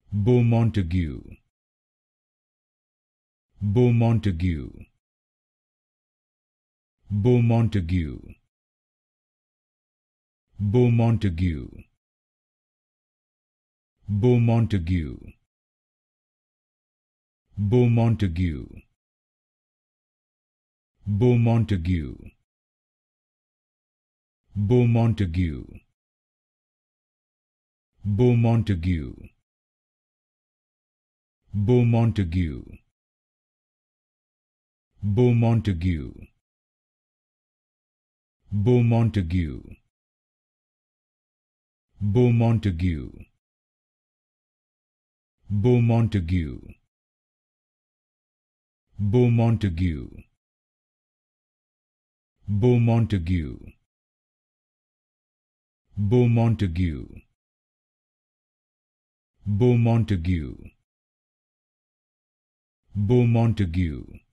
Beaumontague, Beaumontague, Beaumontague, Beaumontague, Beaumontague, Beaumontague, Beaumontague, Beaumontague, Beaumontague, Beaumontague, Beaumontague, Beaumontague, Beaumontague, Beaumontague, Beaumontague, Beaumontague, Beaumontague, Beaumontague, Beaumontague,